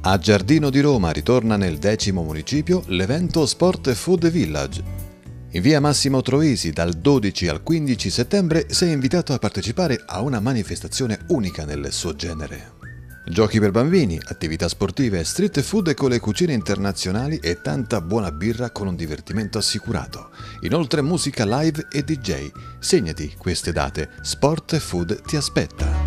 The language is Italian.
A Giardino di Roma ritorna nel 10° municipio l'evento Sport Food Village. In via Massimo Troisi dal 12 al 15 settembre sei invitato a partecipare a una manifestazione unica nel suo genere. Giochi per bambini, attività sportive, street food con le cucine internazionali e tanta buona birra con un divertimento assicurato. Inoltre musica live e DJ. Segnati queste date, Sport Food ti aspetta.